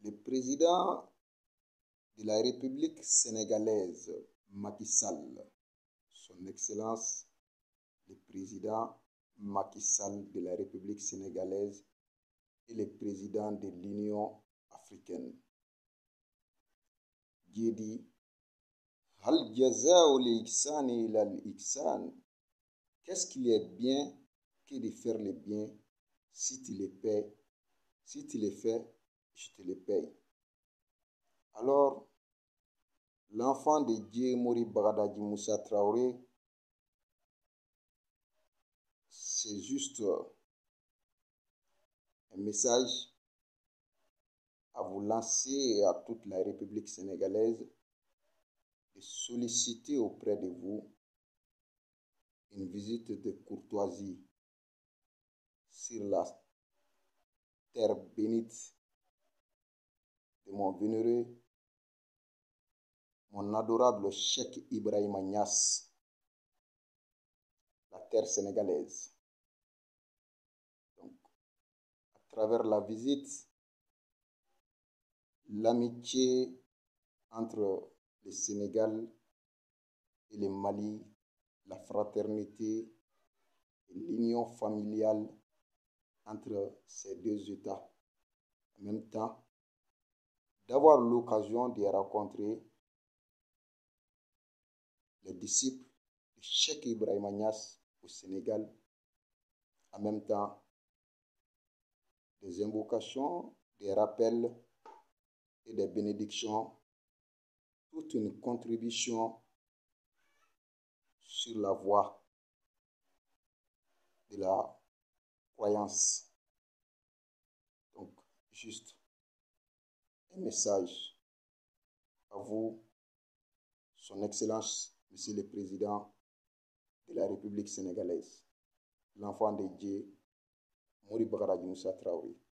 Le président de la République sénégalaise, Macky Sall, son Excellence, le président Macky Sall de la République sénégalaise et le président de l'Union africaine. Dieu dit, Hal jaza'u l'ihsani ila l'ihsan. Qu'est-ce qu'il est bien que de faire le bien si tu le payes, si tu le fais, je te le paye. Alors, l'enfant de Dieu, Mori Bagdadi Moussa Traoré, c'est juste un message à vous lancer et à toute la République sénégalaise de solliciter auprès de vous une visite de courtoisie sur la terre bénite de mon vénéré, mon adorable Cheikh Ibrahima Niass, la terre sénégalaise. Donc, à travers la visite, l'amitié entre le Sénégal et le Mali, la fraternité et l'union familiale entre ces deux États. En même temps, d'avoir l'occasion de rencontrer les disciples de Cheikh Ibrahima Niass au Sénégal. En même temps, des invocations, des rappels et des bénédictions, toute une contribution sur la voie de la croyance. Donc, juste un message à vous, Son Excellence, Monsieur le Président de la République sénégalaise, l'enfant de Dieu, Mori Bagdadi Moussa Traoré.